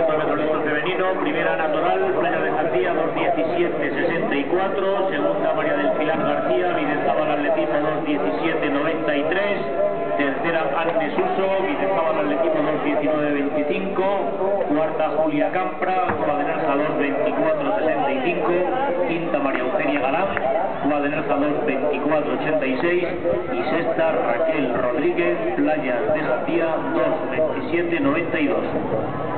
400 metros listo femenino. Primera Natural, Playa de García, 2:17.64. Segunda María del Pilar García, Videzabal Atletismo, 2:17.93. Tercera Agnes Uso, Videzabal Atletismo, 2:19.25. Cuarta Julia Campra, Cuba de Nerja, 2:24.65. Quinta María Eugenia Galán, Cuba de Nerja, 2:24.86. Y sexta Raquel Rodríguez, Playas de García, 2:27.92.